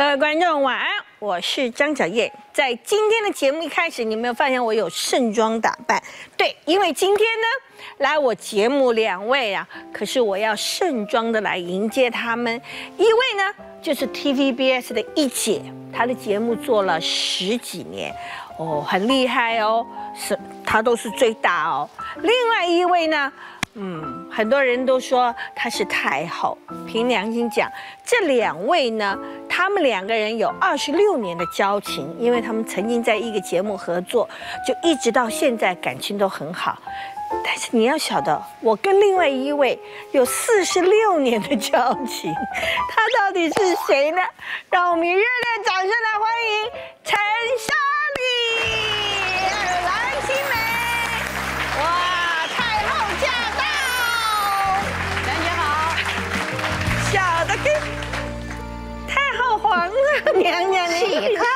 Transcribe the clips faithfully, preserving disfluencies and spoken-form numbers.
各位观众晚安，我是张小燕。在今天的节目一开始，你有没有发现我有盛装打扮？对，因为今天呢，来我节目两位啊，可是我要盛装的来迎接他们。一位呢，就是 T V B S 的一姐，她的节目做了十几年，哦，很厉害哦，是她都是最大哦。另外一位呢？嗯，很多人都说她是太后。凭良心讲，这两位呢，他们两个人有二十六年的交情，因为他们曾经在一个节目合作，就一直到现在感情都很好。但是你要晓得，我跟另外一位有四十六年的交情，他到底是谁呢？让我们以热烈掌声来欢迎陈莎莉、蓝心湄。哇！太后皇上娘娘，你看，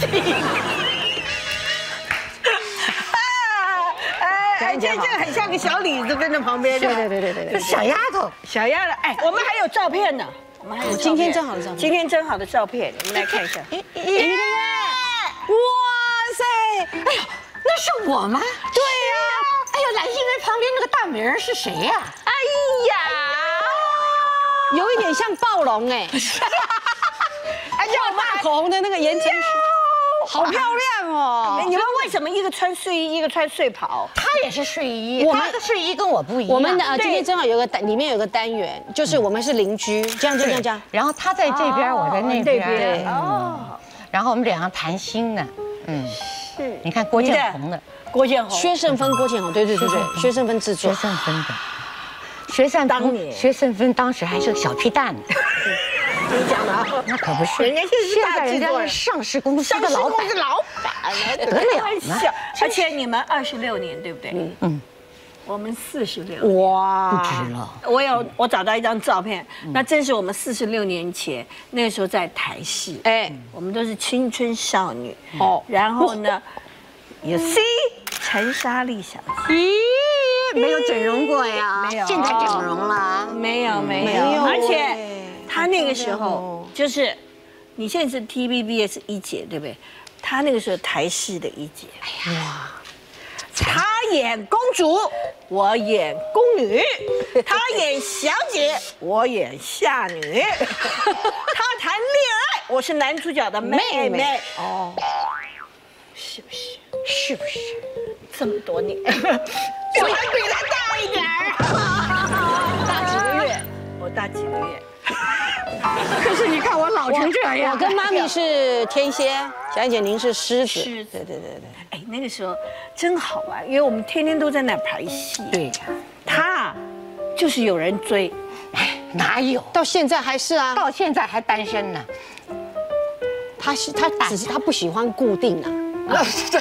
哎，这这很像个小李子跟在旁边， 对对对对对， 小丫头，小丫头，哎，我们还有照片呢，我们还有今天正好的照片， 今天正好的照片，你们来看一下。 耶！哇塞！哎呦，那是我吗？对呀。哎呦，蓝心湄旁边那个大美人是谁呀？ 哎呀！ 有一点像暴龙哎，而且我大口红的那个言承旭，好漂亮哦！ 你们为什么一个穿睡衣，一个穿睡袍？ 他也是睡衣， 我们他的睡衣跟我不一样。 我们的呃今天正好有个单，里面有个单元，就是我们是邻居，这样就这样这样。 然后他在这边，我在那边。 对哦。 然后我们两个谈心呢，嗯， 是。 你看郭建宏的， 郭建宏， 薛胜芬、郭建宏，对对对对，薛胜芬制作。 薛胜芬的。薛胜当年， 薛胜芬当时还是个小屁蛋呢。 你讲的啊， 那可不是， 人家现在人家是上市公司的老板， 是老板， 得了呢。而且你们二十六年，对不对？嗯嗯。我们四十六。 哇， 不止了。 我有，我找到一张照片，那正是我们四十六年前，那个时候在台视，哎，我们都是青春少女哦。然后呢，有 C 陈莎莉小姐。咦？ 没有整容过呀， 没有， 现在整容了， 没有没有，而且他那个时候就是，你现在是 T V B S 一姐对不对？他那个时候台视的一姐，哎呀，哇，他演公主，我演宫女，他演小姐，我演下女，他谈恋爱，我是男主角的妹妹，哦，是不是？ 是不是？ 这么多年，我还比他大一点儿，大几个月，我大几个月。 可是你看我老成这样， 我跟妈咪是天蝎，小燕姐您是狮子， 狮子， 对对对对。 哎，那个时候真好玩，因为我们天天都在那拍戏。 对呀， 他就是有人追， 哎，哪有？ 到现在还是啊， 到现在还单身呢。 他是他只是他不喜欢固定啊。 哇！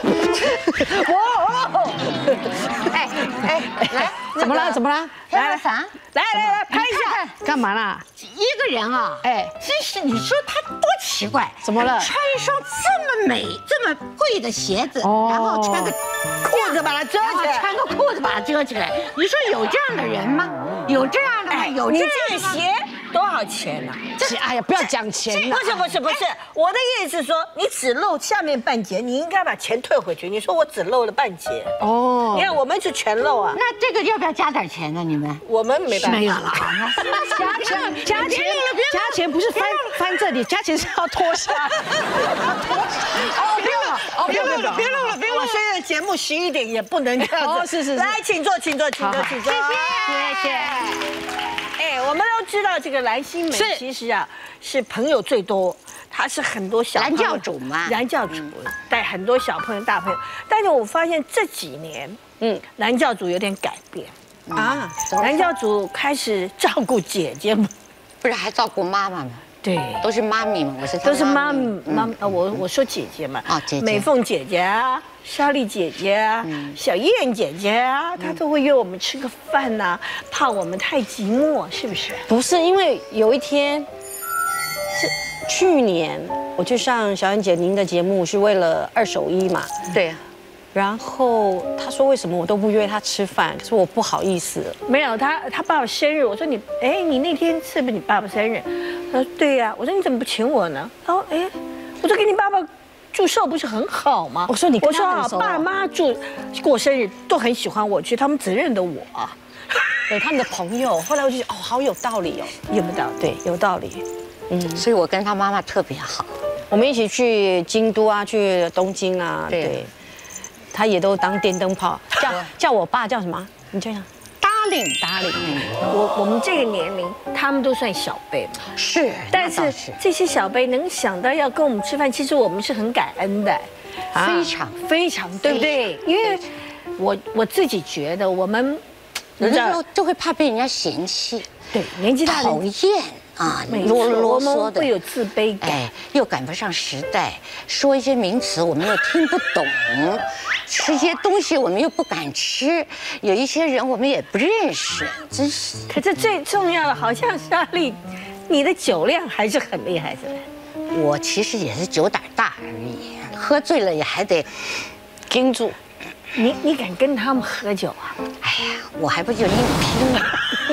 哎哎，来， 怎么了？怎么了？ 来来啥？ 来来来，拍一下， 干嘛啦？ 一个人啊，哎，真是你说他多奇怪， 怎么了？ 穿一双这么美、这么贵的鞋子，然后穿个裤子把它遮起来， 穿个裤子把它遮起来，你说有这样的人吗？有这样的吗？有这样的吗？鞋多少钱呢？ 这哎呀，不要讲钱了。 不是不是不是，我的意思是说，你只露下面半截，你应该把钱退回去。你说我只露了半截，哦，你看我们是全露啊。 那这个要不要加点钱呢？你们？ 我们没办法。 没有了， 加钱加钱加钱不是翻翻这里，加钱是要脱下。 哦，不用了，哦，别录了，别录了，别录了。我现在节目十一点也不能这样子。 哦，是是是。 来，请坐，请坐，请坐，请坐。 谢谢，谢谢。 哎，我们都知道这个蓝心湄其实啊是朋友最多，她是很多小蓝教主嘛， 蓝教主带很多小朋友、大朋友。但是我发现这几年，嗯，蓝教主有点改变啊，蓝教主开始照顾姐姐们， 不是还照顾妈妈吗？ 对， 都是妈咪嘛，我是都是妈咪妈，我我说姐姐嘛，啊姐姐，美凤姐姐啊，莎莉姐姐啊，小燕姐姐啊，她都会约我们吃个饭呐，怕我们太寂寞，是不是？ 不是，因为有一天是去年我去上小燕姐您的节目，是为了二手衣嘛， 对呀。 然后他说为什么我都不约他吃饭，可是我不好意思。 没有他，他爸爸生日，我说你，哎，你那天是不是你爸爸生日？他他说对呀、啊。我说你怎么不请我呢？他说哎，我说给你爸爸祝寿不是很好吗？ 我说你跟我说啊， 他很熟哦爸妈祝过生日都很喜欢我去，他们只认得我。 对他们的朋友，后来我就觉得哦，好有道理哦， 有没有道理？ 对，有道理。 嗯，所以我跟他妈妈特别好。 我们一起去京都啊，去东京啊， 对对，他也都当电灯泡，叫叫我爸叫什么？你叫他搭领达理。 我我们这个年龄，他们都算小辈嘛。 是， 但是那倒是这些小辈能想到要跟我们吃饭，其实我们是很感恩的，啊非常非常，对不对？因为我我自己觉得我们， 有的时你知道候就会怕被人家嫌弃， 对年纪大讨的厌啊， 没错啰啰我嗦的们会。有自卑感。 哎，又赶不上时代，说一些名词我们又听不懂，吃一些东西我们又不敢吃，有一些人我们也不认识，真是。 可是最重要的，好像莎莉，你的酒量还是很厉害的。 我其实也是酒胆大而已，喝醉了也还得盯住。 你你敢跟他们喝酒啊？ 哎呀，我还不就硬拼呢，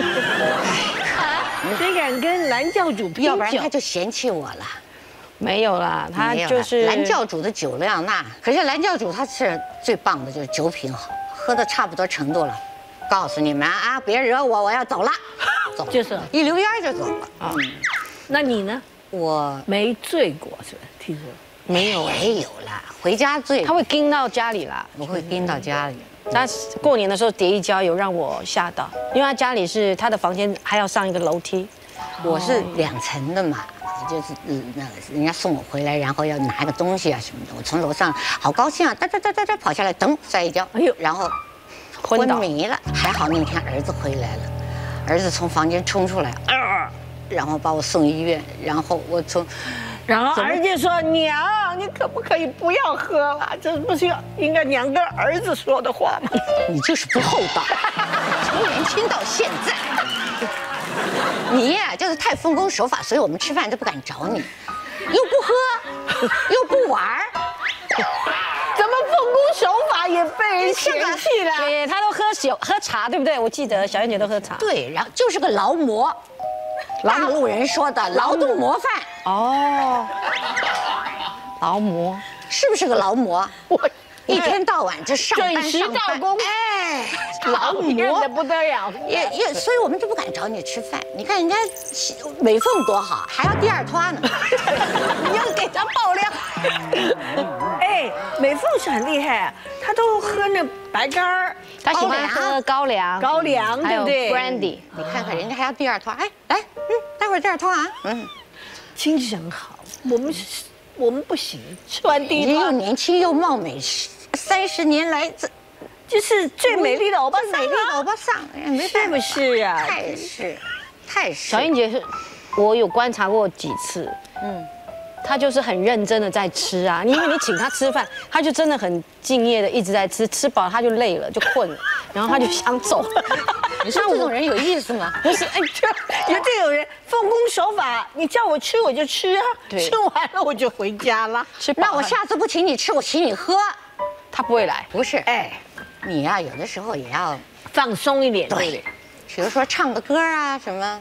你敢跟蓝教主拼酒？ 要不然他就嫌弃我了。 没有啦，他没有了就是蓝教主的酒量那，可是蓝教主他是最棒的，就是酒品好，喝的差不多程度了。告诉你们啊，别惹我，我要走了，走了， 就是一溜烟就走了。 啊， 那你呢？ 我没醉过是吧？听说没有哎， 没有啦，回家醉， 他会盯到家里啦。 我会跟到家里。 他过年的时候跌一跤，有让我吓到，因为他家里是他的房间还要上一个楼梯。 我是两层的嘛，就是嗯那个人家送我回来，然后要拿个东西啊什么的，我从楼上好高兴啊，哒哒哒哒哒跑下来，噔摔一跤，哎呦，然后昏昏倒迷了。还好那天儿子回来了，儿子从房间冲出来，啊，然后把我送医院，然后我从。 然后儿子说：“娘，你可不可以不要喝了？这不是应该娘跟儿子说的话吗？” 你就是不厚道，从年轻到现在，你呀就是太奉公守法，所以我们吃饭都不敢找你，又不喝，又不玩儿， 怎么奉公守法也被人嫌弃了？ 对，他都喝酒喝茶，对不对？我记得小燕姐都喝茶。 对，然后就是个劳模，大陆人说的劳动模范， 哦，劳模是不是个劳模？ 我一天到晚这上班准时上班到工哎， 劳模的不得了。 也也，所以我们就不敢找你吃饭。你看人家美凤多好，还要第二拖呢，你要给他爆料。 哎，美凤是很厉害啊，她都喝那白干儿、 他喜欢喝高粱， 高粱， 还有对不对？ brandy。 你看看人家还要第二拖，哎，来，嗯，待会儿第二拖啊，嗯， 精神好，我们是，我们不行，吃完第一你又顿年轻又貌美，三十年来这就是最美丽的欧巴桑美丽的欧啊， 巴桑，哎没是不办法， 是啊？ 太是，太是。 小燕姐是，我有观察过几次， 嗯， 她就是很认真的在吃啊。因为你请她吃饭，她就真的很敬业的一直在吃，吃饱她就累了，就困了，然后她就想走。 你说这种人有意思吗？ 不是，哎，这有这种人奉公守法，你叫我吃我就吃啊， 对吃完了我就回家了。 吃饱那我下次不请你吃，我请你喝。 她不会来。 不是，哎，你呀、有的时候也要， 放松一点，对不对？ 比如说唱个歌啊什么。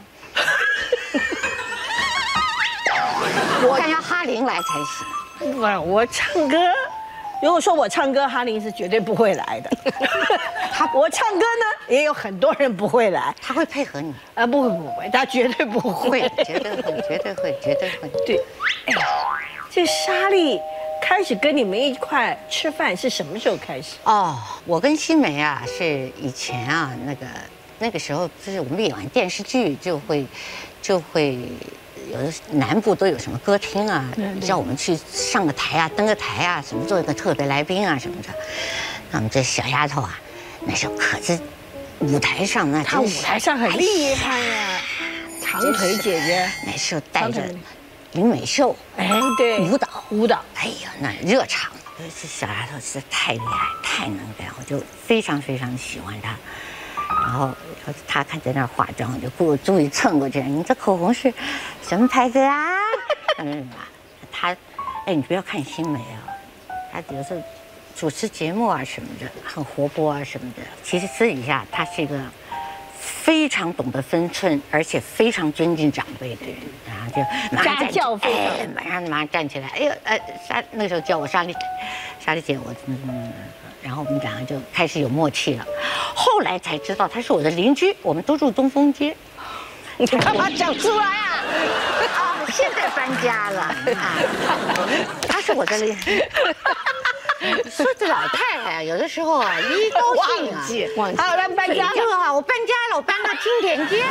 我看要哈林来才行。 不是我唱歌，如果说我唱歌，哈林是绝对不会来的。他我唱歌呢，也有很多人不会来。 他会配合你， 啊，不会不会，他绝对不会， 绝对会，绝对会，绝对会。 对，哎，这莎莉开始跟你们一块吃饭是什么时候开始？ 哦，我跟新梅啊，是以前啊，那个那个时候，就是我们演完电视剧就会，就会有的南部都有什么歌厅啊，叫我们去上个台啊，登个台啊，什么做一个特别来宾啊什么的。那我们这小丫头啊，那时候可是舞台上那她舞真是台上很厉害呀，长腿姐姐， 那时候带着长腿林美秀哎，对， 舞蹈舞蹈， 哎呀，那热场，这小丫头实在太厉害，太能干，我就非常非常喜欢她。然后她看在那儿化妆，我就故注意蹭过去。你这口红是什么牌子啊？嗯，她，哎，你不要看新梅啊，她有时候主持节目啊什么的，很活泼啊什么的。其实私底下她是一个非常懂得分寸，而且非常尊敬长辈的人，然后就马上家教非常， 哎，马上马上站起来，哎呦，呃，莎那个时候叫我莎莉，莎莉姐，我嗯嗯，然后我们两个就开始有默契了。后来才知道他是我的邻居，我们都住东风街。 你干嘛讲出来啊？ 啊，现在搬家了啊，他是我的邻居。说这老太太有的时候啊，一高兴啊， 忘记， 好，来搬家就啊，我搬家了，我搬到青田街。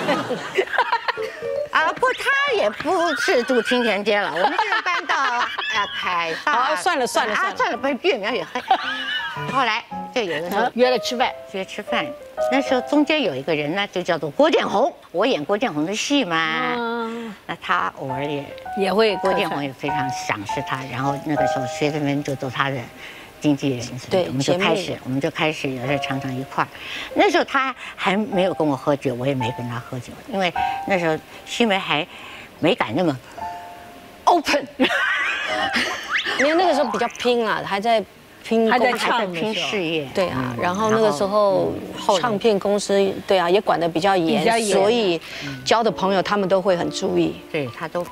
啊，不，他也不是住青田街了，我们现在搬到啊凯撒。 好，算了算了啊，算了，不是越描越黑。后来就有的时候约了吃饭， 约吃饭，那时候中间有一个人呢，就叫做郭建宏，我演郭建宏的戏嘛， 嗯， 那他偶尔也也会郭建宏也非常赏识他，然后那个时候学生们就做他的经纪人， 对我们就开节始，我们就开始有时候常常一块儿。那时候他还没有跟我喝酒，我也没跟他喝酒，因为那时候新梅还没敢那么 open， 因为那个时候比较拼啊，还在拼， 还在还在唱拼事业。 对啊， 嗯然后那个时候唱片公司对啊也管得比较严， 比较严所以交的朋友他们都会很注意。 对他都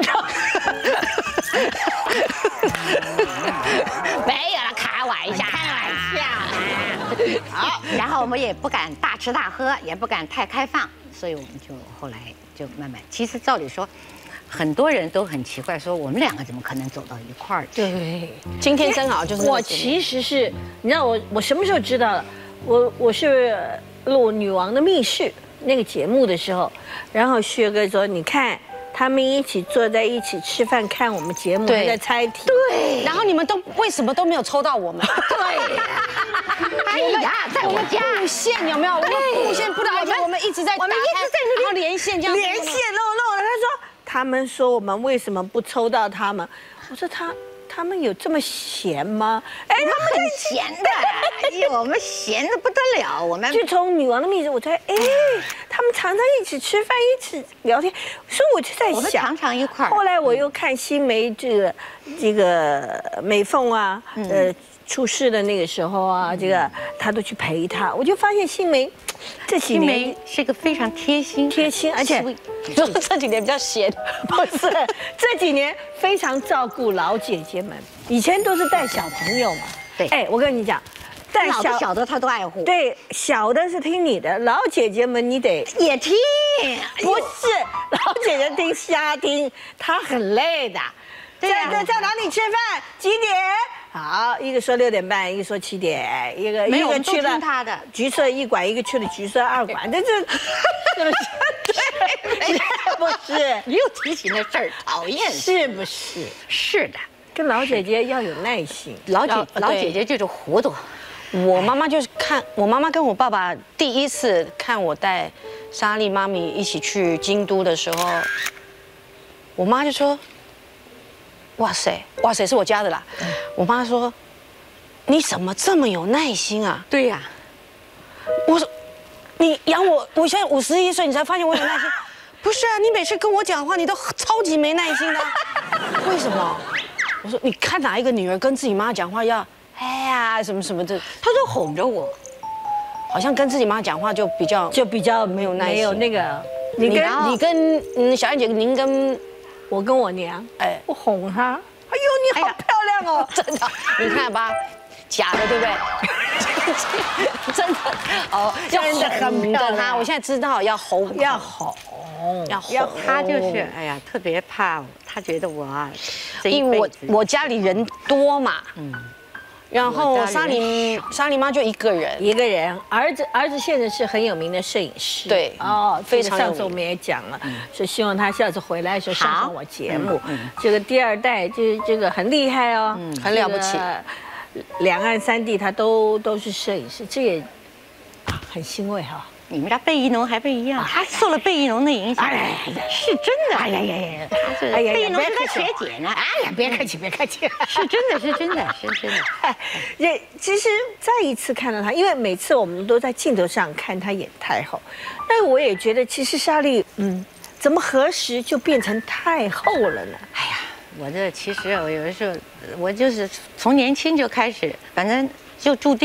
没有了，开玩笑，开玩笑。好，然后我们也不敢大吃大喝，也不敢太开放，所以我们就后来就慢慢。其实照理说，很多人都很奇怪，说我们两个怎么可能走到一块儿去？ 对。 今天正好就是那个我节目其实是，你知道我我什么时候知道了？我我是录《女王的密室》那个节目的时候，然后薛哥说：“你看，他们一起坐在一起吃饭，看我们节目， 对还在猜题。” 对，然后你们都为什么都没有抽到我们？ 对，哎呀，在我家布线有没有？我们布线不知道，我们一直在， 我们一直在那边然后连线这样连线漏漏了。他说：“他们说我们为什么不抽到他们？”我说：“他他们有这么闲吗？”哎， 我们很闲的，哎呦，我们闲的不得了，我们就从《女王的秘密》，我在哎，他们常常一起吃饭，一起聊天，所以我就在想， 我们常常一块儿。 后来我又看新梅这个这个美凤啊，呃，出事的那个时候啊，这个她都去陪她，我就发现新梅这几年新梅是个非常贴心、 贴心，而且就这几年比较闲， 不是这几年非常照顾老姐姐们，以前都是带小朋友嘛。 对哎，我跟你讲，带老的小的他都爱护， 对小的是听你的，老姐姐们你得也听。 不是老姐姐听瞎听，她很累的。 对呀在在哪里吃饭？几点？好，一个说六点半，一个说七点，一个没有一个去了都听她的橘色一馆，一个去了橘色二馆，这这是不是？对，是不是？ 你又提起那事儿，讨厌。 是不是？ 是的， 跟老姐姐要有耐心。 老姐要老姐姐就是糊涂。 我妈妈就是看我妈妈跟我爸爸第一次看我带莎莉妈咪一起去京都的时候，我妈就说：“哇塞，哇塞，是我家的啦。”我妈说：“你怎么这么有耐心啊对呀，？” 我说：“你养我，我现在五十一岁，你才发现我有耐心？不是啊，你每次跟我讲话，你都超级没耐心的啊。为什么？”我说：“你看哪一个女儿跟自己妈讲话要哎呀什么什么的， 她都哄着我。 好像跟自己妈讲话就比较就比较没有耐心没有那个，你你跟跟你跟嗯小燕姐，您跟我跟我娘， 哎我哄她，哎呦你好漂亮哦， 真的，你看吧，假的对不对？真的哦， 真的很漂亮她，我现在知道要哄， 要哄， 要哄要她就是哎呀，特别怕，她觉得我啊，这一因为我辈子我家里人多嘛，嗯，然我后家里莎莉莎莉妈就一个人， 一个人，儿子儿子现在是很有名的摄影师， 对哦， 非常有名这个上次我们也讲了，是希望他下次回来的时候上好上我节目。这个第二代就是这个很厉害哦， 很了不起这个两岸三地他都都是摄影师，这也啊很欣慰哈。 你们家贝宜农还不一样，她受了贝宜农的影响， 哎呀是真的。 哎呀呀呀！ 她是哎呀呀贝宜农是她别客气学姐呢， 哎呀，别客气，别客气。 是真的，是真的，是真的。 哎，也其实再一次看到她，因为每次我们都在镜头上看她演太后，但我也觉得其实莎莉，嗯，怎么何时就变成太后了呢？ 哎呀，我这其实我有的时候，我就是从年轻就开始，反正就注定了。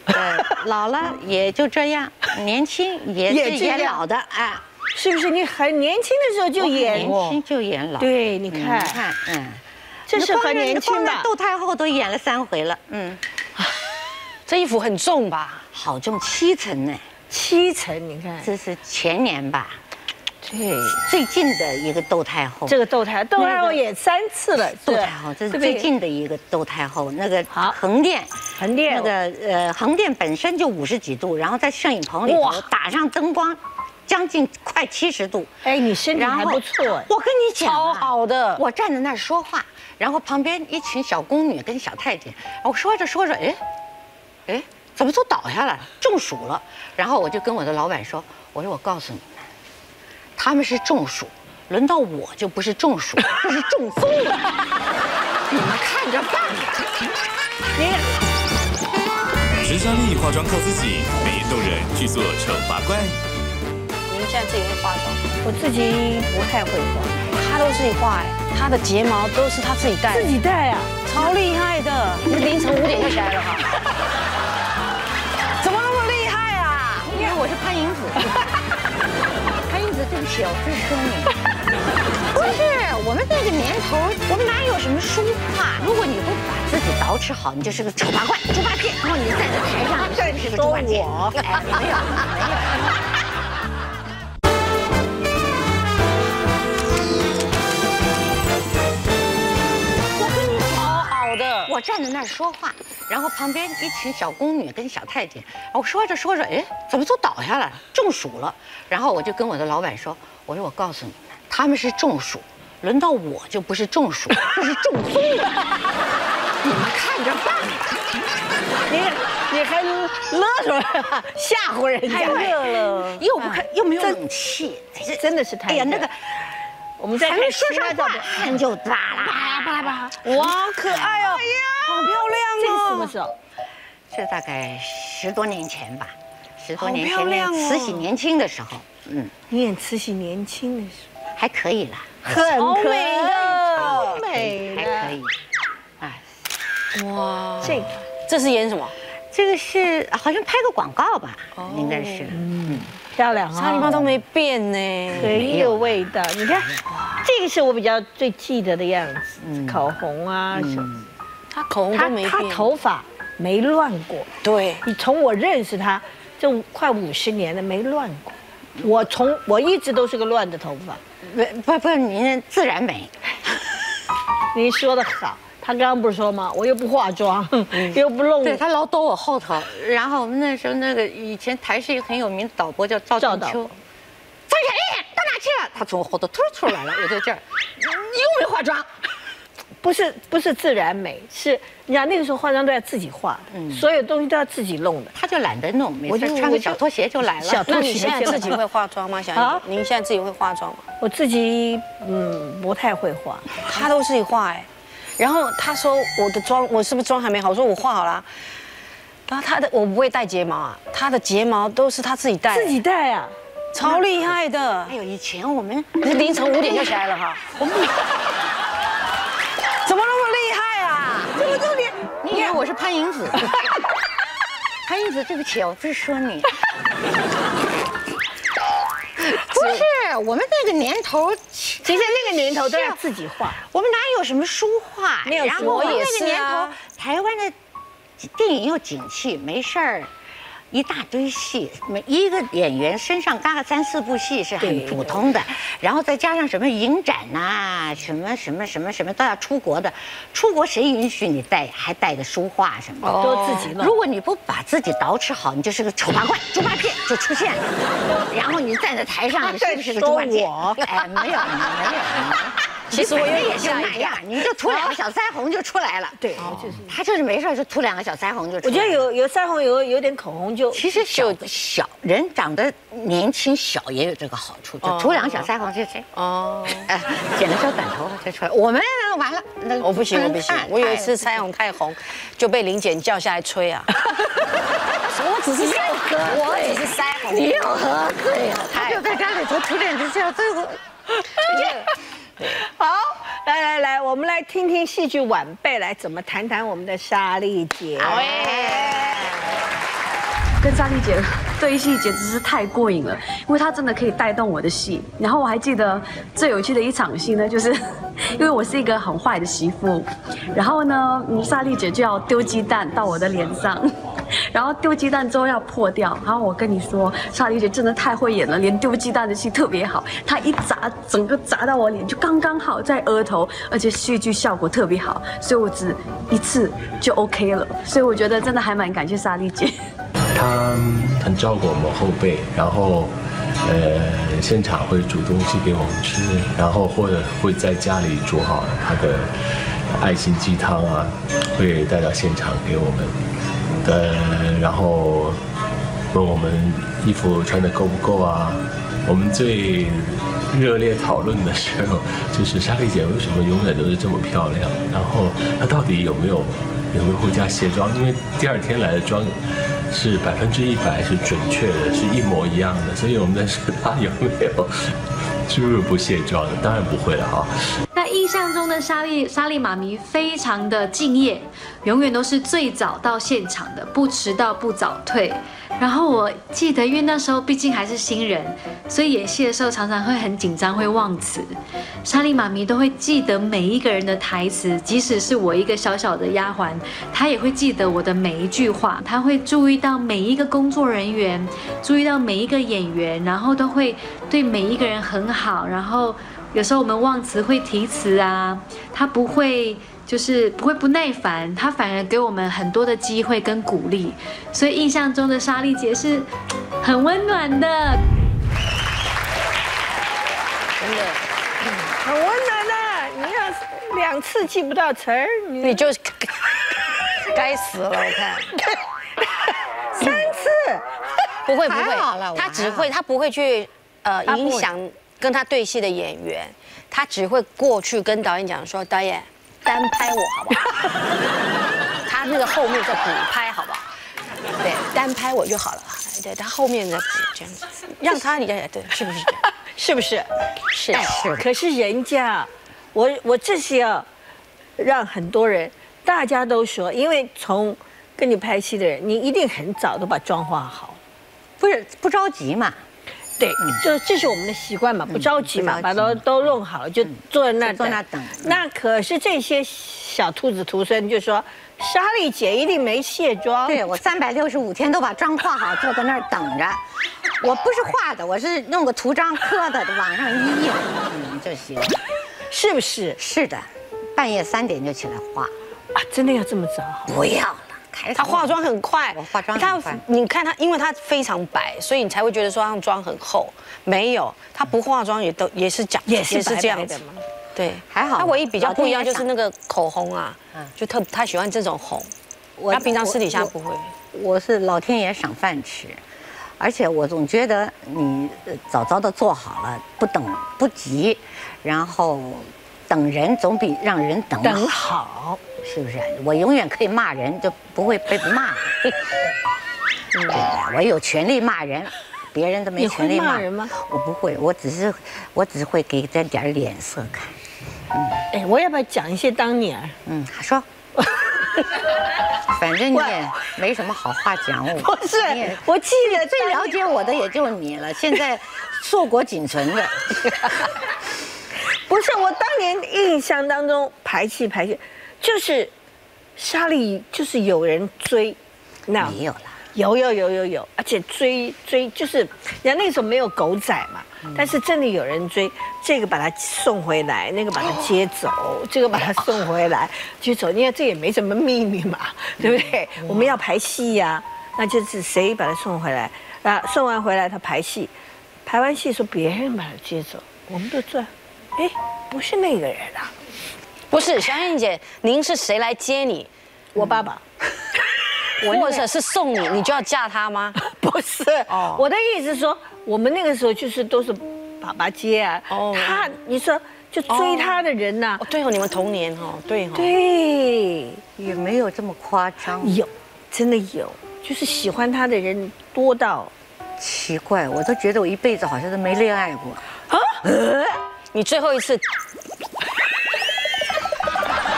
呃，老了也就这样，年轻也是演老的哎。 是不是你很年轻的时候就演？ 年轻就演老。 对，你看， 你看，嗯， 这是很年轻吧？ 窦太后都演了三回了，嗯， 这衣服很重吧？ 好重，七层呢。 七层，你看， 这是前年吧？ 对， 最近的一个窦太后。 这个窦太后，窦太后演三次了。 窦太后，这是最近的一个窦太后。那个横店， 横店， 那个呃，横店本身就五十几度，然后在摄影棚里头打上灯光。将近快七十度， 哎，你身体还不错。 我跟你讲， 超好的。 我站在那儿说话，然后旁边一群小宫女跟小太监，我说着说着，哎，哎，怎么都倒下来了，中暑了。然后我就跟我的老板说，我说我告诉你们，他们是中暑，轮到我就不是中暑，这是中风了。你们看着办吧。 你。 石莎莉化妆靠自己，美艳动人，剧作丑八怪。 您现在自己会化妆？ 我自己不太会画， 她都自己画哎，她的睫毛都是她自己戴， 自己戴啊， 超厉害的。你凌晨五点就起来了哈？怎么那么厉害啊？ 因为我是潘迎紫。潘迎紫，对不起，我不是说你。不是，我们那个年头，我们哪有什么书画？如果你不把自己捯饬好，你就是个丑八怪、猪八戒。然后你站在台上，你是个猪八戒。哎，没有，没有。我站在那儿说话，然后旁边一群小宫女跟小太监，我说着说着，哎，怎么都倒下来了，中暑了。然后我就跟我的老板说，我说我告诉你们，他们是中暑，轮到我就不是中暑，这是中风了。你们看着办吧。 你你还勒出来了，吓唬人家。 太热了， 又不看又没有冷气， 真的是太热。哎呀，那个。我们在说上话，汗就巴拉巴拉巴拉。 哇，可爱哦，好漂亮哦！ 这是什么时候？ 这大概十多年前吧，十多年前那慈禧年轻的时候，嗯， 你演慈禧年轻的时候还可以啦， 很可美的， 超美的， 还可以。 哎，哇， 这个这是演什么？ 这个是好像拍个广告吧，应该是， 嗯。漂亮啊！ 莎莉妈都没变呢， 很有味道。你看，这个是我比较最记得的样子，口红啊什么。 她口红都没变， 她头发没乱过。 对， 你从我认识她这快五十年了，没乱过。我从我一直都是个乱的头发。 不不不，您自然美。 您说的好。他刚刚不是说吗？我又不化妆，又不弄。 对他老躲我后头。然后我们那时候那个以前台视一个很有名的导播叫赵正秋，张小燕到哪去了？他从我后头突出来了，我在这儿，你又没化妆。 不是不是自然美，是你看那个时候化妆都要自己化的，所有东西都要自己弄的。 他就懒得弄，每次穿个小拖鞋就来了。 小拖鞋。你现在自己会化妆吗？小燕，您现在自己会化妆吗？ 我自己嗯不太会化， 他都自己化哎。然后他说我的妆，我是不是妆还没好？我说我画好了。然后他的我不会戴睫毛啊，他的睫毛都是他自己戴， 自己戴啊， 超厉害的。 哎呦，以前我们是凌晨五点就起来了哈。我们怎么那么厉害啊？ 怎么这么厉害？ 你以为我是潘迎紫？潘迎紫，对不起，我不是说你。不是，我们那个年头， 其实那个年头都要自己画。 我们哪有什么书画？ 没有，我也是啊。 台湾的电影又景气，没事儿，一大堆戏，每一个演员身上嘎个三四部戏是很普通的，然后再加上什么影展呐，什么什么什么什么都要出国的，出国谁允许你带还带个书画什么的？ 都自己弄。 如果你不把自己捯饬好，你就是个丑八怪、猪八戒就出现了。然后你站在台上，你是不是个猪八戒？哎，没有，没有。其实我也就那样，你就涂两个小腮红就出来了。 对，就是他就是没事就涂两个小腮红就出来了。 我觉得有有腮红，有有点口红就。 其实小小人长得年轻小也有这个好处，就涂两个小腮红就这。哦。哎，剪了小短头发就出来。我们完了，那我不行，我不行。我有一次腮红太红，就被林检叫下来吹啊。我只是又喝，我只是腮红， 你又喝醉了。他就在家里头涂点这些，最后。 好，来来来，我们来听听戏剧晚辈来怎么谈谈我们的莎莉姐。 好耶！ 跟莎莉姐对戏简直是太过瘾了，因为她真的可以带动我的戏。然后我还记得最有趣的一场戏呢，就是因为我是一个很坏的媳妇，然后呢，莎莉姐就要丢鸡蛋到我的脸上，然后丢鸡蛋之后要破掉。然后我跟你说，莎莉姐真的太会演了，连丢鸡蛋的戏特别好，她一砸整个砸到我脸就刚刚好在额头，而且戏剧效果特别好，所以我只一次就 OK 了。所以我觉得真的还蛮感谢莎莉姐。 他很照顾我们后辈，然后，呃，现场会煮东西给我们吃，然后或者会在家里煮好他的爱心鸡汤啊，会带到现场给我们，呃，然后问我们衣服穿得够不够啊。我们最热烈讨论的时候，就是莎莉姐为什么永远都是这么漂亮，然后她到底有没有有没有回家卸妆？因为第二天来的妆是百分之一百是准确的，是一模一样的，所以我们在说她有没有是不是不卸妆的？当然不会了哈。 那印象中的莎莉莎莉妈咪非常的敬业，永远都是最早到现场的，不迟到不早退。然后我记得，因为那时候毕竟还是新人，所以演戏的时候常常会很紧张，会忘词。莎莉妈咪都会记得每一个人的台词，即使是我一个小小的丫鬟，她也会记得我的每一句话。她会注意到每一个工作人员，注意到每一个演员，然后都会对每一个人很好。然后有时候我们忘词会提词啊，她不会。就是不会不耐烦，她反而给我们很多的机会跟鼓励，所以印象中的莎莉姐是很温暖的， 真的很温暖的。你要两次记不到词儿，你你就该死了，我看三次， 不会不会还好了， 他只会他不会去呃影响跟他对戏的演员，他只会过去跟导演讲说，导演。单拍我好不好？他那个后面再补拍好不好？对，单拍我就好了。对，他后面再补这样子，让他你对，是不是这样？ 是不是？ 是是。 可是人家，我我这是要让很多人，大家都说，因为从跟你拍戏的人，你一定很早都把妆化好， 不是不着急嘛。 对，就这是我们的习惯嘛，不着急嘛，把都都弄好，就坐在那儿坐那等。 那可是这些小兔子徒孙就说，莎莉姐一定没卸妆。 对，我三百六十五天都把妆化好，坐在那儿等着。我不是画的，我是弄个图章刻的，往上一印，嗯就行。 是不是？ 是的，半夜三点就起来画。 啊，真的要这么早？ 不要了。 他化妆很快， 我化妆很快。 你看他，因为他非常白，所以你才会觉得说他妆很厚。没有，他不化妆也都也是讲也是这样子。对， 还好。 他唯一比较不一样就是那个口红啊，就特他喜欢这种红。他平常私底下不会。 我是老天爷赏饭吃，而且我总觉得你早早的做好了，不等不急，然后等人总比让人等等好。 是不是？我永远可以骂人，就不会被骂。嗯，我有权利骂人，别人都没权利骂人吗？ 我不会，我只是我只会给他点脸色看。 嗯，哎，我要不要讲一些当年？ 嗯，说。反正你也没什么好话讲我。 不是，我记得最了解我的也就你了，现在硕果仅存的。 不是，我当年印象当中排戏排戏。就是莎莉，就是有人追， 那没有了， 有有有有有，而且追追就是，人家那时候没有狗仔嘛，嗯、但是真的有人追，这个把他送回来，那个把他接走，哦、这个把他送回来接走，因为这也没什么秘密嘛，对不对？嗯、我们要排戏呀、啊，那就是谁把他送回来啊？送完回来他排戏，排完戏说别人把他接走，我们都转，哎，不是那个人啊。 不是，小燕姐，您是谁来接你？ 我爸爸， 或者是送你，你就要嫁他吗？ 不是，哦，我的意思是说，我们那个时候就是都是爸爸接啊。哦，他，你说就追他的人呐、啊哦？对哦，你们同年哦，对哦。 对， 也没有这么夸张。 有，真的有，就是喜欢他的人多到奇怪，我都觉得我一辈子好像都没恋爱过。啊？ 呃，你最后一次。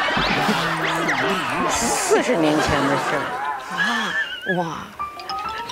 四十年前的事儿啊！哇，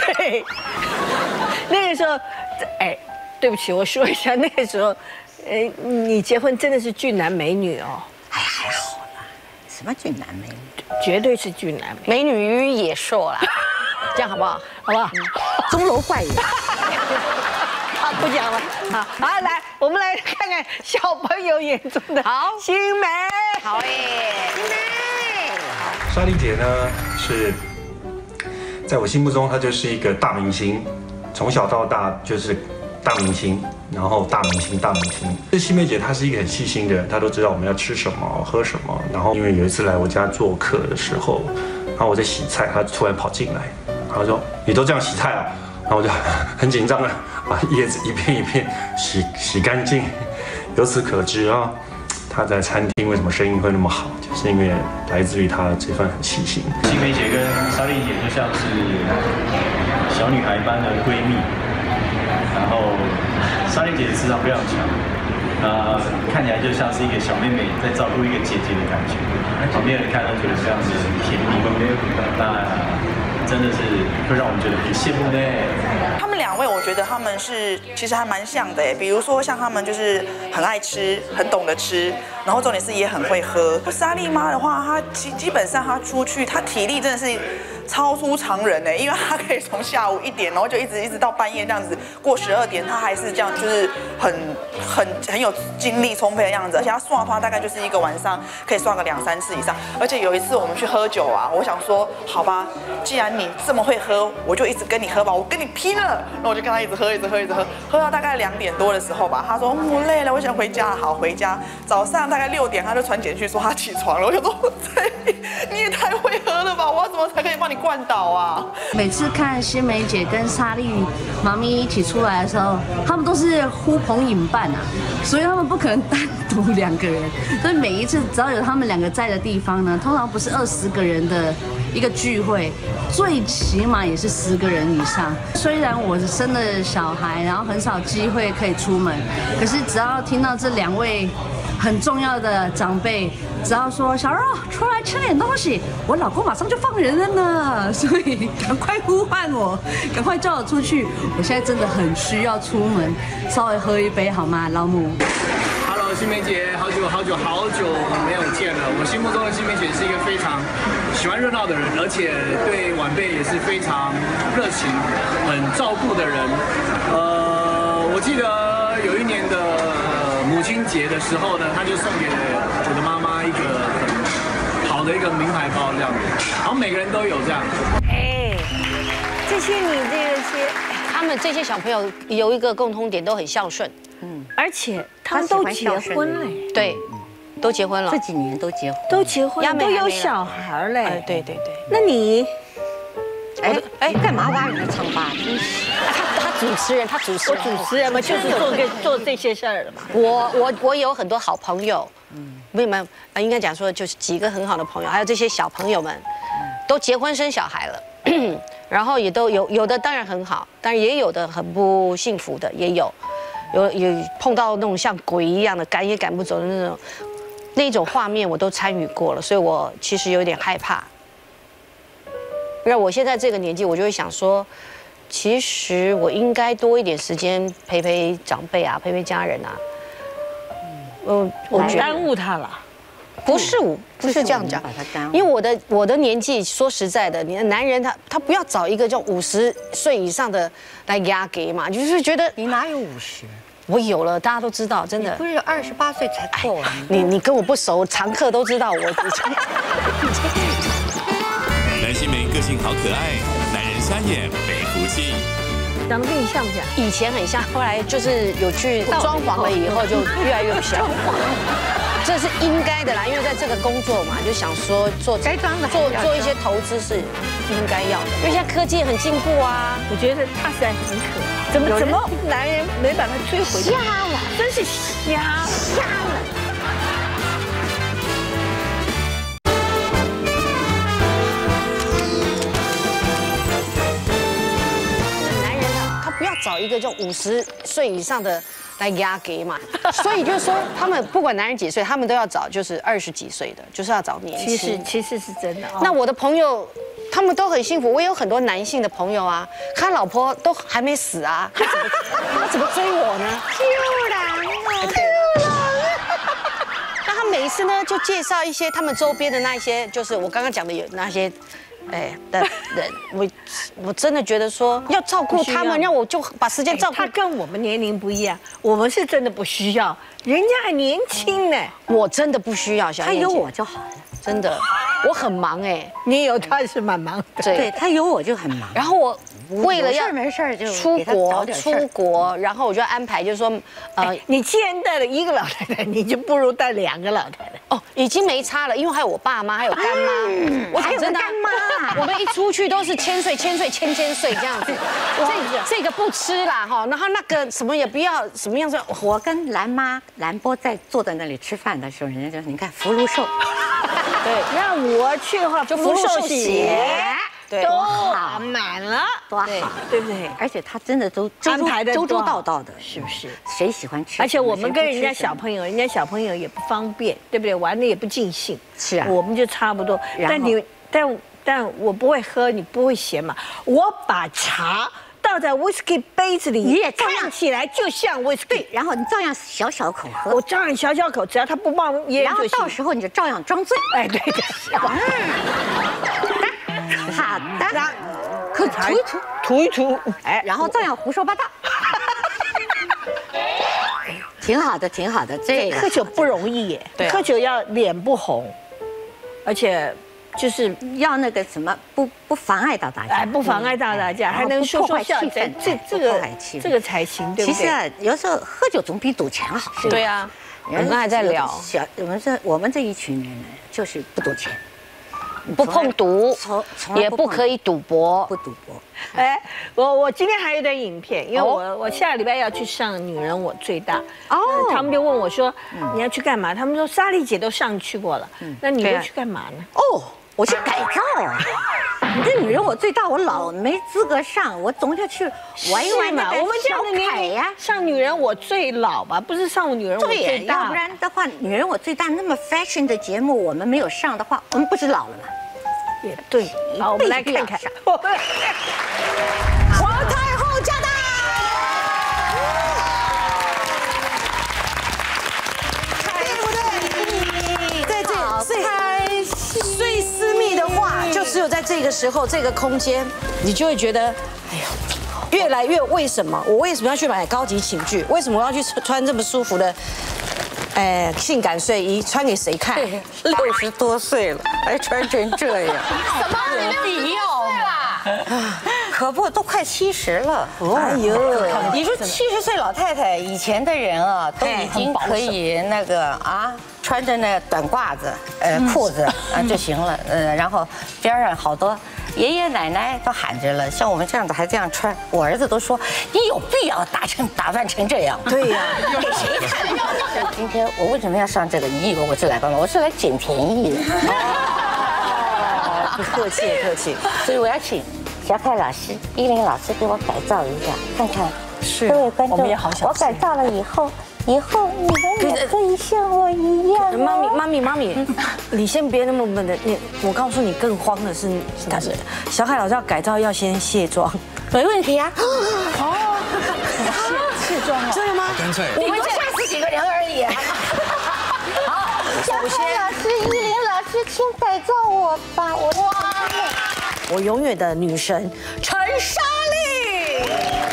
对，那个时候，哎，对不起，我说一下，那个时候，呃，你结婚真的是俊男美女哦。 哎，还好啦，什么俊男美女？ 绝对是俊男美美女与野兽啦，这样好不好？ 好不好？ 钟楼怪人。 好，不讲了。好，好，来，我们来看看小朋友眼中的好新梅。 好耶， 新梅。 莎莉姐呢是，在我心目中她就是一个大明星，从小到大就是大明星，然后大明星大明星。这新梅姐她是一个很细心的人，她都知道我们要吃什么喝什么。然后因为有一次来我家做客的时候，然后我在洗菜，她突然跑进来，然后说：“你都这样洗菜啊？”然后我就很紧张的把叶子一片一片洗洗干净。由此可知啊，她在餐厅为什么生意会那么好，就是因为来自于她这份很细心。 新梅姐跟莎莉姐就像是小女孩般的闺蜜，然后莎莉姐智商非常强，那看起来就像是一个小妹妹在照顾一个姐姐的感觉，旁边人看都觉得像是很甜蜜，那真的是会让我们觉得很羡慕呢。 他们两位，我觉得他们是其实还蛮像的哎，比如说像他们就是很爱吃，很懂得吃，然后重点是也很会喝。莎莉妈的话，她基基本上她出去，她体力真的是超出常人哎，因为她可以从下午一点，然后就一直一直到半夜这样子，过十二点，她还是这样，就是很很很有精力充沛的样子。而且她刷花大概就是一个晚上可以刷个两三次以上。而且有一次我们去喝酒啊，我想说好吧，既然你这么会喝，我就一直跟你喝吧，我跟你拼了。然后我就跟他一直喝，一直喝，一直喝，喝到大概两点多的时候吧，他说、嗯、我累了，我想回家。好，回家。早上大概六点他就传简讯说他起床了。我就说，你也太会喝了吧，我要怎么才可以帮你灌倒啊？ 每次看新梅姐跟莎莉妈咪一起出来的时候，他们都是呼朋引伴啊，所以他们不可能单独两个人。所以每一次只要有他们两个在的地方呢，通常不是二十个人的一个聚会，最起码也是十个人以上。虽然我生了小孩，然后很少机会可以出门，可是只要听到这两位很重要的长辈，只要说小肉出来吃点东西，我老公马上就放人了呢。所以赶快呼唤我，赶快叫我出去。我现在真的很需要出门，稍微喝一杯好吗，老母？ Hello， 新梅姐，好久好久好久没有见了。我心目中的新梅姐是一个非常喜欢热闹的人，而且对晚辈也是非常热情、很照顾的人。呃，我记得有一年的母亲节的时候呢，她就送给我的妈妈一个很好的一个名牌包这样子，然后每个人都有这样。 哎，这些你这些， 他们这些小朋友有一个共通点，都很孝顺。 嗯，而且他们都结婚了， 对，都结婚了， 这几年都结婚， 都结婚了，都有小孩嘞。 哎，对对对。 那你， 哎哎，干嘛挖人的疮疤？真是。 他他主持人，他主持我主持人嘛，就是做个做这些事儿的嘛。 我我我有很多好朋友，嗯，没有没有，呃，应该讲说就是几个很好的朋友，还有这些小朋友们，都结婚生小孩了。然后也都有有的当然很好，但是也有的很不幸福的，也有。 有有碰到那种像鬼一样的赶也赶不走的那种那种画面，我都参与过了，所以我其实有点害怕。那我现在这个年纪，我就会想说，其实我应该多一点时间陪陪长辈啊，陪陪家人啊。嗯， 我耽误他了。 不是我，不是这样讲，因为我的我的年纪，说实在的，你的男人他他不要找一个这种五十岁以上的来压给嘛，就是觉得你哪有五十？ 我有了，大家都知道，真的。 不是二十八岁才够啊！ 你你跟我不熟，常客都知道我。 蓝心湄个性好可爱，男人瞎眼没福气。 长得跟你像不像？ 以前很像，后来就是有去装潢了以后，就越来越不像。这是应该的啦，因为在这个工作嘛，就想说做该装的做做一些投资是应该要的，因为现在科技也很进步啊。 我觉得他实在很可爱，怎么怎么男人没把他追回去？瞎了，真是瞎瞎了。 男人他他不要找一个就五十岁以上的。 来压给嘛，所以就是说，他们不管男人几岁，他们都要找就是二十几岁的，就是要找年轻。 其实其实是真的。哦、 那我的朋友他们都很幸福。我也有很多男性的朋友啊，他老婆都还没死啊，他怎么他怎么追我呢？ 救郎啊， 救郎！那他每一次呢，就介绍一些他们周边的那一些，就是我刚刚讲的有那些。哎的人，我我真的觉得说要照顾他们，让我就把时间照顾。 他跟我们年龄不一样，我们是真的不需要，人家还年轻呢。 我真的不需要，小燕姐， 他有我就好了， 真的，我很忙哎， 你有他是蛮忙的， 对他有我就很忙。 然后我为了要没事就出国出国，然后我就安排就是说， 呃，你既然带了一个老太太，你就不如带两个老太太。 哦，已经没差了，因为还有我爸妈，还有干妈， 我还有干妈。 我们一出去都是千岁千岁千千岁这样子，这个这个不吃啦哈，然后那个什么也不要，什么样子。 我跟兰妈兰波在坐在那里吃饭的时候，人家就说你看福禄寿， 对，那我去的话就福禄寿鞋， 对，都好满了， 多好， 对不对？ 而且他真的都安排的周周到到的， 是不是？ 谁喜欢吃？ 而且我们跟人家小朋友，人家小朋友也不方便，对不对？玩的也不尽兴， 是啊， 我们就差不多。但你但。但我不会喝，你不会嫌嘛？我把茶倒在 whisky 杯子里， 你也看起来就像 whisky， 对，然后你照样小小口喝， 我照样小小口，只要他不冒烟就行。 然后到时候你就照样装醉， 哎，对的， 嗯，好的， 可涂一涂，涂一涂， 哎，然后照样胡说八道。挺好的，挺好的，这喝酒不容易耶，喝酒要脸不红，而且。就是要那个什么不不妨碍到大家， 哎，不妨碍到大家，还能说说笑，这这这个这个才行，对不对？ 其实啊，有时候喝酒总比赌钱好。 对啊，我们还在聊， 小我们这我们这一群人呢，就是不赌钱， 不碰赌，也不可以赌博， 不赌博。 哎，我我今天还有一段影片，因为我我下礼拜要去上《女人我最大》哦，他们就问我说你要去干嘛？他们说莎莉姐都上去过了，那你要去干嘛呢？ 哦。我去改造啊！你这女人我最大，我老没资格上，我总要去玩一玩嘛。 我们这样的年龄呀，上女人我最老吧，不是上女人我最大。 要不然的话，女人我最大那么 fashion 的节目，我们没有上的话，我们不是老了吗？ 也对。好，我们来看看。 皇太后驾到！对不对？在这最。最私密的话，就只有在这个时候、这个空间，你就会觉得，哎呀，越来越为什么？我为什么要去买高级寝具？为什么我要去穿这么舒服的，呃，性感睡衣？穿给谁看？ 六十多岁了，还穿成这样， 什么？你六十多岁啦？ 可不，都快七十了。哎呦，你说七十岁老太太，以前的人啊，都已经可以那个啊。穿着那短褂子，呃，裤子啊就行了，呃，然后边上好多爷爷奶奶都喊着了，像我们这样子还这样穿，我儿子都说你有必要打成打扮成这样？ 对呀， 给谁看？今天我为什么要上这个？你以为我是来干嘛？我是来捡便宜的。 不客气，客气。 所以我要请小凯老师、依林老师给我改造一下，看看。 是， 各位观众， 我们也好想。 我改造了以后。以后你们也可以像我一样。 妈咪，妈咪，妈咪，你先别那么笨的。你，我告诉你，更慌的是，但是小凯老师要改造要先卸妆， 没问题啊。 哦，卸卸妆哦，真的吗？ 干脆， 我们吓死几个人而已。好，小凯老师、依林老师，请改造我吧，我哇， 我永远的女神陈莎莉。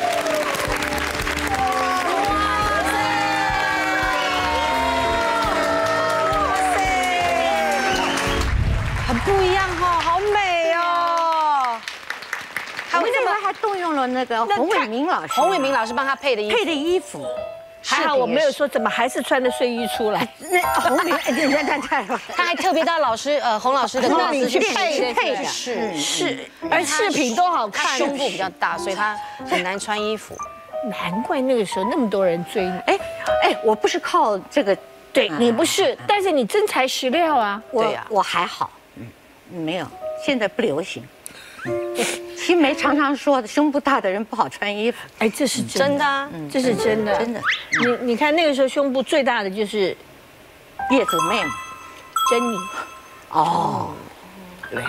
不一样哈，好美哦！ 我们这边还动用了那个洪伟明老师， 洪伟明老师帮他配的衣服， 配的衣服， 还好我没有说怎么还是穿着睡衣出来。 那洪明，人家太太了， 他还特别到老师呃洪老师的公司去配配的， 是是， 而饰品都好看， 胸部比较大，所以他很难穿衣服。 难怪那个时候那么多人追你。 哎哎，我不是靠这个， 对你不是，但是你真材实料啊。 对呀，我还好。没有，现在不流行。新梅常常说的，胸部大的人不好穿衣服。 哎，这是真的啊，这是真的， 真的。 你你看那个时候胸部最大的就是叶子妹嘛， 珍妮。 哦，对。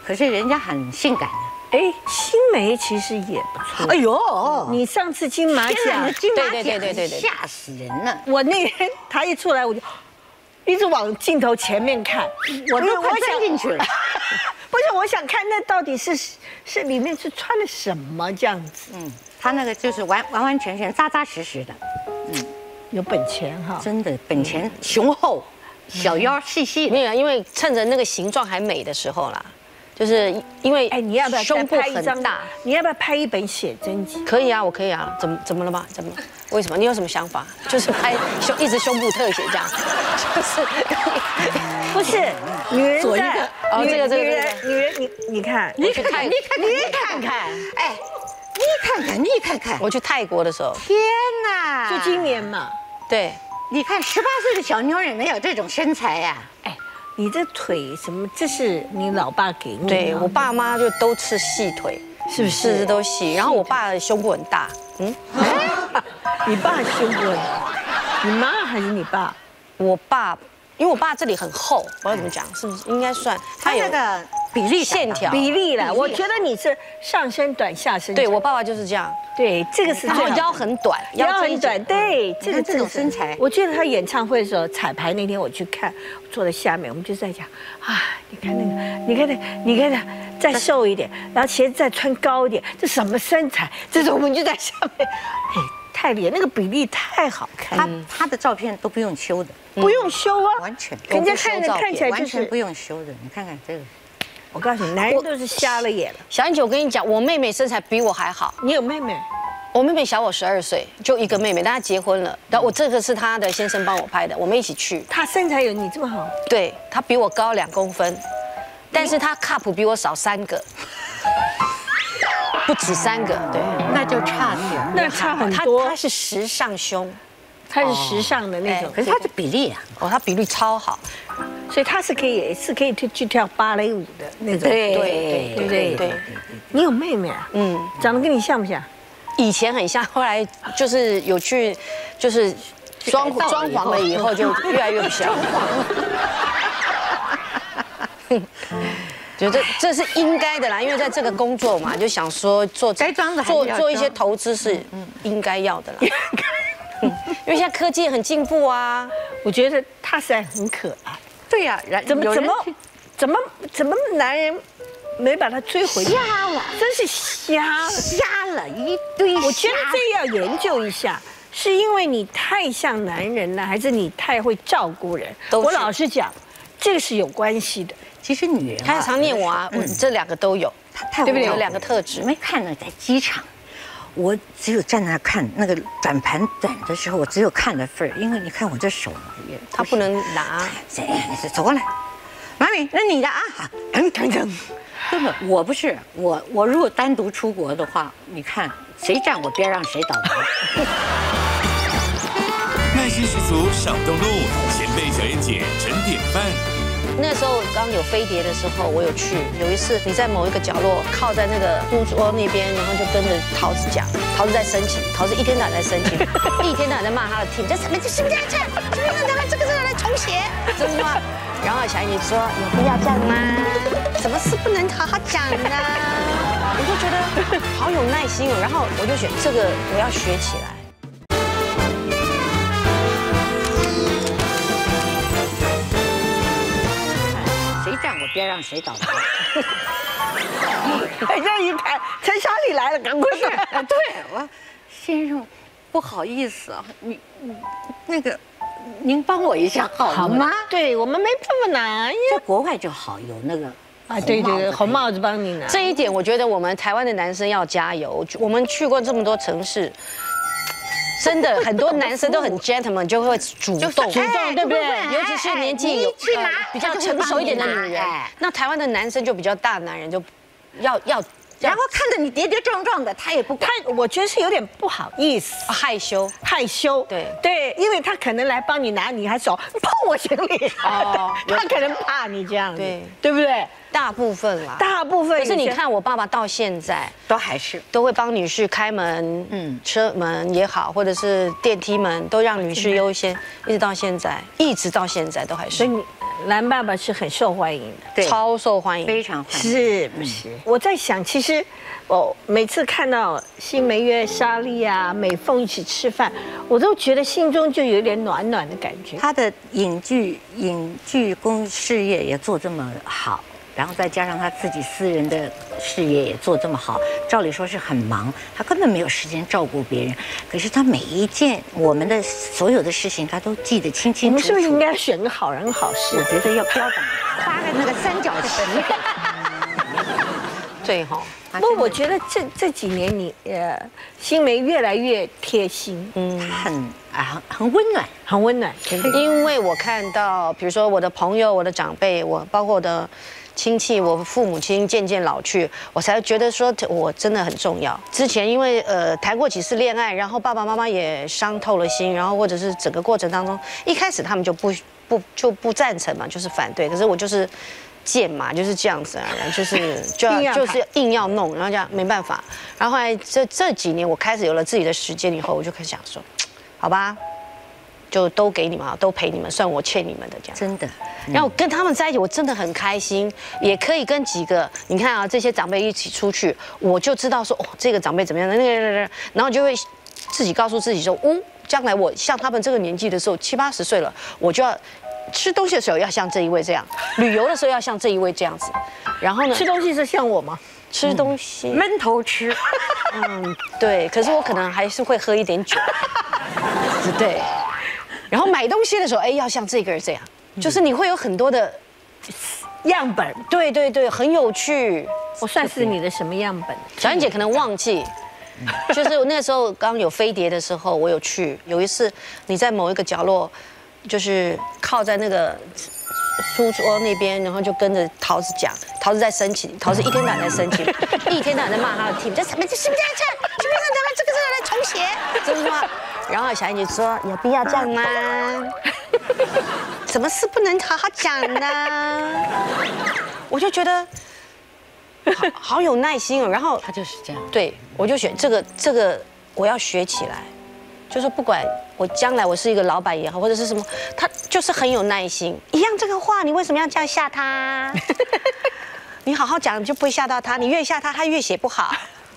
可是人家很性感的。 哎，新梅其实也不错。 哎呦， 你上次金马奖， 金马奖对对对对对， 吓死人了！ 我那天他一出来，我就一直往镜头前面看，我都快钻进去了。 不是，我想看那到底是是里面是穿了什么这样子。 嗯，他那个就是完完完全全扎扎实实的， 嗯，有本钱哈， 真的本钱雄厚，小腰细细。 没有，因为趁着那个形状还美的时候啦。就是因为哎，你要不要胸部很大？ 你要不要拍一本写真集？ 可以啊，我可以啊。怎么怎么了吗？怎么？为什么？你有什么想法？就是拍胸一直胸部特写这样，就是不是女人左一个哦，这个这个女人女人你你看， 你看看你看你看看， 哎，你看看你看看， 我去泰国的时候， 天哪！ 就今年嘛， 对， 你看十八岁的小妞也没有这种身材呀， 哎。你这腿什么？这是你老爸给你的？ 对我爸妈就都吃细腿， 是不是都细？然后我爸的胸部很大，嗯， 你爸胸部很大，你妈还是你爸？ 我爸，因为我爸这里很厚，我不知道怎么讲，是不是应该算？ 他有个比例线条比例了。我觉得你是上身短下身长。 对我爸爸就是这样。 对，这个是最好。 然后腰很短， 腰很短，对， 这个这种身材。 我记得他演唱会的时候，彩排那天我去看，坐在下面，我们就在讲啊，你看那个，你看那，你看他再瘦一点，然后鞋子再穿高一点，这什么身材？这是我们就在下面，哎，太厉害，那个比例太好看。 他他的照片都不用修的， 不用修啊， 完全， 人家看着看起来就是不用修的。你看看这个。 我告诉你，男人都是瞎了眼了。 小燕姐，我跟你讲，我妹妹身材比我还好。 你有妹妹？ 我妹妹小我十二岁，就一个妹妹，但她结婚了。然后我这个是她的先生帮我拍的，我们一起去。 她身材有你这么好？ 对，她比我高两公分，但是她 cup 比我少三个，不止三个。对， 那就差点， 那差很多。 她是时尚胸， 她是时尚的那种， 可是她的比例啊， 哦，她比例超好。 所以他是可以是可以去去跳芭蕾舞的那种， 对对对对对。 你有妹妹啊？嗯，长得跟你像不像？ 以前很像，后来就是有去，就是装装潢了以后就越来越不像。觉得这是应该的啦，因为在这个工作嘛，就想说做该装的做做一些投资是应该要的啦。因为现在科技很进步啊， 我觉得他实在很可爱。 对呀， 怎么怎么怎么怎么男人没把他追回去？ 瞎了， 真是瞎了， 瞎了一堆。 我觉得这要研究一下，是因为你太像男人了，还是你太会照顾人？我老实讲，这个是有关系的。 其实女人， 她常念我啊，我这两个都有，对不对？有两个特质。 没看到在机场。我只有站在那看那个转盘转的时候，我只有看了份儿，因为你看我这手也他不能拿。 谁？走过来，妈咪，那你的啊，等等等，根本我不是我，我如果单独出国的话，你看谁站我边让谁倒霉。 耐心十足，少动怒，前辈小燕姐真典范。 那时候刚有飞碟的时候，我有去。有一次你在某一个角落靠在那个书桌那边，然后就跟着桃子讲，桃子在申请，桃子一天到晚在申请，一天到晚在骂他的 team， 这什么这什么这样这样，这个这个这个来重写，真是吗？然后小燕姐说有必要这样吗？什么事不能好好讲呢？我就觉得好有耐心哦，然后我就选这个我要学起来。 别让谁倒霉。 哎，这一看，陈莎莉来了，赶快是。对，我先生，不好意思啊，你你那个，您帮我一下好吗？ 对我们没这么难， 在国外就好，有那个。 啊，对对对，红帽子帮你拿。 这一点，我觉得我们台湾的男生要加油。我们去过这么多城市。真的，很多男生都很 gentleman， 就会主动， 主动，对不对？ 尤其是年纪有比较成熟一点的女人，那台湾的男生就比较大男人，就要要， 然后看着你跌跌撞撞的，他也不管。 他我觉得是有点不好意思， 害羞， 害羞。 对对，因为他可能来帮你拿，你还手碰我行李，哦，他可能怕你这样，对对不对？ 大部分啦， 大部分。 可是你看我爸爸到现在都还是都会帮女士开门，嗯，车门也好，或者是电梯门，都让女士优先，一直到现在，一直到现在都还是。 所以你蓝爸爸是很受欢迎的， 对， 超受欢迎， 非常欢迎。 是不是？我在想，其实我每次看到新梅约莎莉啊、美凤一起吃饭，我都觉得心中就有点暖暖的感觉。 他的影剧影剧工事业也做这么好。然后再加上他自己私人的事业也做这么好，照理说是很忙，他根本没有时间照顾别人。可是他每一件我们的所有的事情，他都记得清清楚楚。 我们是不是应该选个好人好事？ 我觉得要标榜发个那个三角旗。 对哈。 不过我觉得这这几年你呃，新梅越来越贴心， 嗯，很啊很温暖， 很温暖。 因为我看到，比如说我的朋友、我的长辈，我包括我的亲戚，我父母亲渐渐老去，我才觉得说我真的很重要。之前因为呃谈过几次恋爱，然后爸爸妈妈也伤透了心，然后或者是整个过程当中，一开始他们就不不就不赞成嘛，就是反对。可是我就是贱嘛，就是这样子啊，就是就要就是硬要弄，然后这样没办法。然后后来这这几年我开始有了自己的时间以后，我就开始想说，好吧。就都给你们啊，都陪你们，算我欠你们的这样。 真的， 嗯、然后跟他们在一起，我真的很开心，也可以跟几个你看啊，这些长辈一起出去，我就知道说哦，这个长辈怎么样的那个，然后就会自己告诉自己说，嗯，将来我像他们这个年纪的时候，七八十岁了，我就要吃东西的时候要像这一位这样，旅游的时候要像这一位这样子。然后呢， 吃东西是像我吗？ 吃东西闷头吃， 嗯，对。可是我可能还是会喝一点酒，对。然后买东西的时候，哎，要像这个人这样，就是你会有很多的样本， 对对对，很有趣。 我算是你的什么样本？ 小燕姐可能忘记，就是那时候刚有飞碟的时候，我有去。有一次你在某一个角落，就是靠在那个书桌那边，然后就跟着桃子讲，桃子在生气，桃子一天到晚在生气，一天到晚在骂他的 team， 这什么这什么这样，是不是咱们这个是来重写，真的吗？然后小燕姐说：“有必要这样吗？什么事不能好好讲呢？”我就觉得好好有耐心哦。然后他就是这样， 对我就选这个这个我要学起来，就是不管我将来我是一个老板也好，或者是什么，他就是很有耐心。一样这个话，你为什么要这样吓他？你好好讲，你就不会吓到他。你越吓他，他越写不好。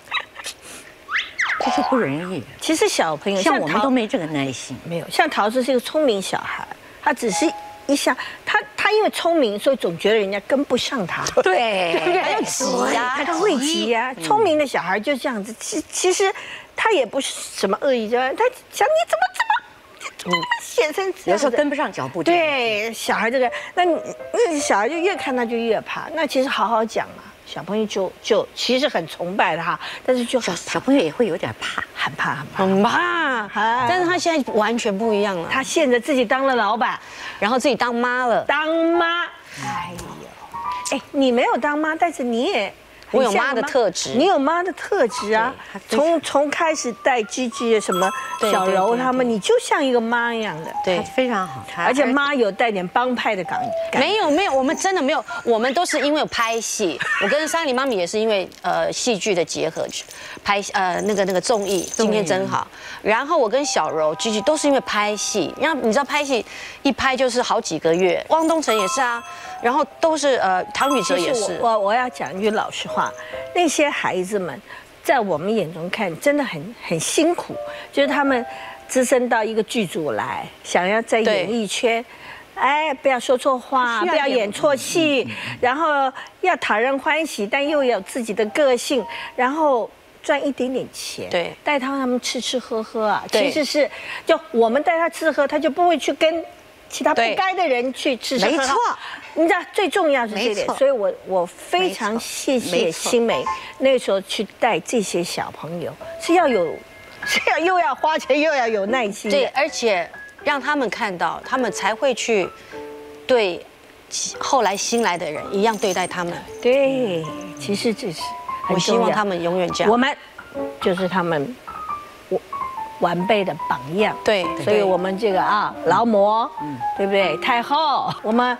这是不容易。 其实小朋友像我们都没这个耐心， 没有。像桃子是一个聪明小孩，他只是一下，他他因为聪明，所以总觉得人家跟不上他， 对， 对不对？ 他就急呀， 他就会急呀。聪明的小孩就这样子，其其实他也不是什么恶意，就他想你怎么怎么，嗯，写成这样， 有时候跟不上脚步。 对，小孩这个，那那小孩就越看他就越怕。那其实好好讲嘛。小朋友就就其实很崇拜他，但是就小小朋友也会有点怕， 很怕很怕很怕。但是他现在完全不一样了， 他现在自己当了老板， 然后自己当妈了， 当妈。哎呦，哎，你没有当妈，但是你也。 我有妈的特质， 你有妈的特质啊！从从开始带鸡鸡什么小柔他们，你就像一个妈一样的， 对， 非常好。 而且妈有带点帮派的感觉。 没有没有，我们真的没有，我们都是因为有拍戏。我跟莎莉妈咪也是因为呃戏剧的结合，拍呃那个那个综艺，今天真好。然后我跟小柔、鸡鸡都是因为拍戏，然后你知道拍戏一拍就是好几个月。汪东城也是啊，然后都是呃唐禹哲也是。 我我要讲一句老实话。那些孩子们，在我们眼中看，真的很很辛苦。就是他们资深到一个剧组来，想要在演艺圈，哎，不要说错话，不要演错戏，然后要讨人欢喜，但又有自己的个性，然后赚一点点钱， 对， 带他们吃吃喝喝啊。其实是，就我们带他吃喝，他就不会去跟其他不该的人去吃吃喝喝。 没错。 你知道最重要是这点，所以我我非常谢谢新梅那时候去带这些小朋友，是要有，是要又要花钱又要有耐心。 对，而且让他们看到，他们才会去对后来新来的人一样对待他们。 对，其实这是我希望他们永远这样。 我们就是他们晚辈的榜样。 对， 所以我们这个啊劳模，对不对？太后，我们。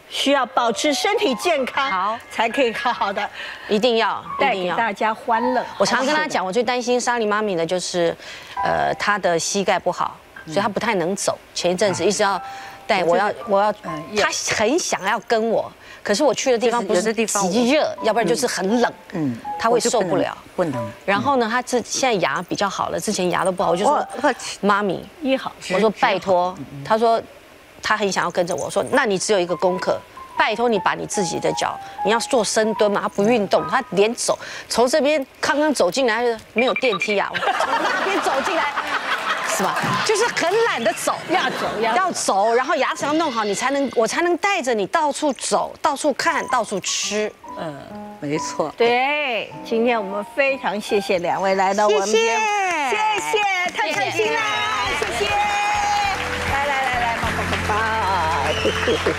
需要保持身体健康， 好， 才可以好好的， 一定要带给大家欢乐。 我常跟他讲，我最担心莎莉妈咪的就是，呃，她的膝盖不好，所以她不太能走。前一阵子一直要带我要我要，她很想要跟我。可是我去的地方不是极热，要不然就是很冷，嗯，他会受不了， 不能。 然后呢，他这现在牙比较好了，之前牙都不好，我就说妈咪医好， 我说拜托，他说他很想要跟着我，说那你只有一个功课，拜托你把你自己的脚，你要做深蹲嘛，他不运动，他连走，从这边刚刚走进来没有电梯啊，从那边走进来。是吧？就是很懒得走， 要走要要走，然后牙齿要弄好，你才能我才能带着你到处走、到处看、到处吃。 嗯，没错。 对，今天我们非常谢谢两位来到我们节目，谢谢，太开心啦，谢谢。来来来来，抱抱抱抱，谢谢谢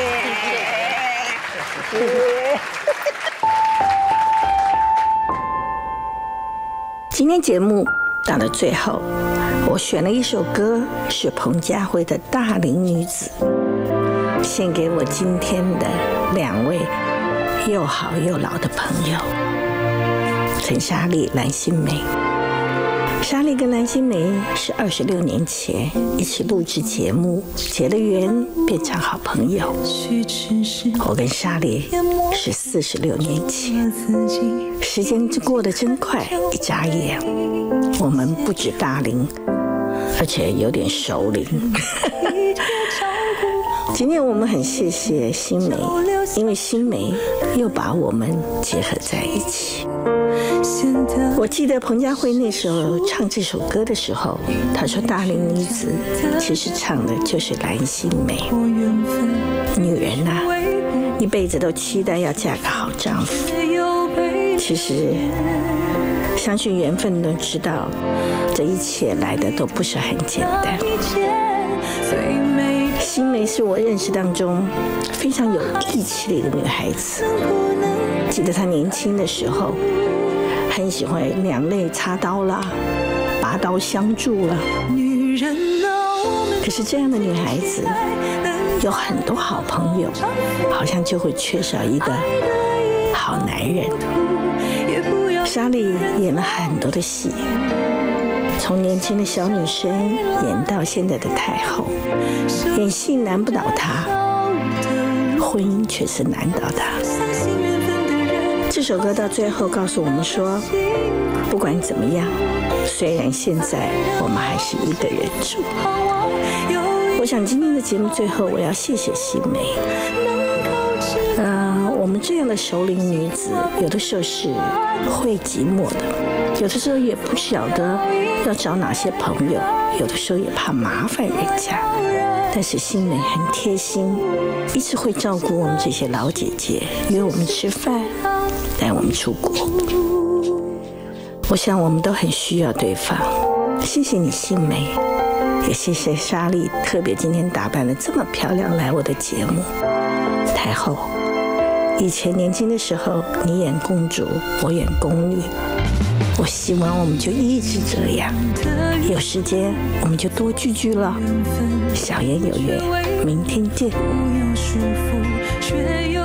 谢谢谢。今天节目到了最后，我选了一首歌，是彭佳慧的《大龄女子》，献给我今天的两位又好又老的朋友，陈莎莉、蓝心湄。莎莉跟蓝心湄是二十六年前一起录制节目，结了缘，变成好朋友。我跟莎莉是四十六年前，时间过得真快，一眨眼，我们不止大龄，而且有点熟龄。今天我们很谢谢心湄，因为心湄又把我们结合在一起。我记得彭佳慧那时候唱这首歌的时候，她说大龄女子其实唱的就是蓝心湄。女人呐、啊，一辈子都期待要嫁个好丈夫，其实相信缘分都知道，这一切来的都不是很简单。心湄是我认识当中非常有义气的一个女孩子。记得她年轻的时候，很喜欢两肋插刀啦，拔刀相助啦。可是这样的女孩子有很多好朋友，好像就会缺少一个好男人。莎莉演了很多的戏，从年轻的小女生演到现在的太后，演戏难不倒她，婚姻却是难倒她。这首歌到最后告诉我们说，不管怎么样，虽然现在我们还是一个人住。我想今天的节目最后我要谢谢心湄。呃，我们这样的熟龄女子，有的时候是会寂寞的，有的时候也不晓得要找哪些朋友，有的时候也怕麻烦人家。但是心湄很贴心，一直会照顾我们这些老姐姐，约我们吃饭，带我们出国。我想我们都很需要对方。谢谢你心湄，也谢谢莎莉，特别今天打扮得这么漂亮来我的节目。太后，以前年轻的时候你演公主，我演宫女，我希望我们就一直这样，有时间我们就多聚聚了。小言有约，明天见。